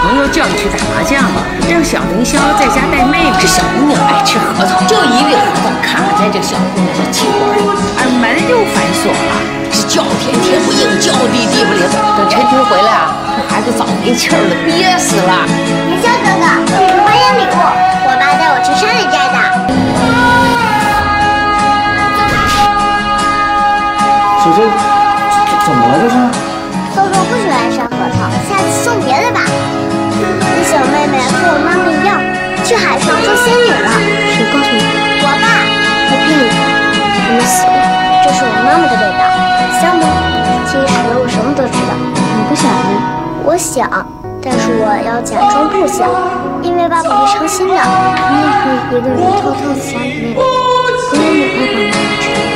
朋友叫你去打麻将了，让小凌霄在家带妹妹。 这小姑娘爱吃核桃，就一粒核桃卡在这小姑娘的气管里， 而门又反锁了， 是叫天天不应，叫地地不灵。等陈婷回来啊，这孩子早没气儿了，憋死了。 凌霄哥哥，欢迎礼物，我爸带我去山里摘的。 姐姐，怎么了这是？ 豆豆不喜欢山核桃，下次送别的吧。你小妹妹和我妈妈一样，去海上做仙女了。谁告诉你？我爸。他骗你的，他们死了。这是我妈妈的味道，香吗？其实我什么都知道。你不想呀？我想，但是我要假装不想，因为爸爸会伤心的。你也可以一个人偷偷的想你妹妹，不用你爸爸妈妈知道。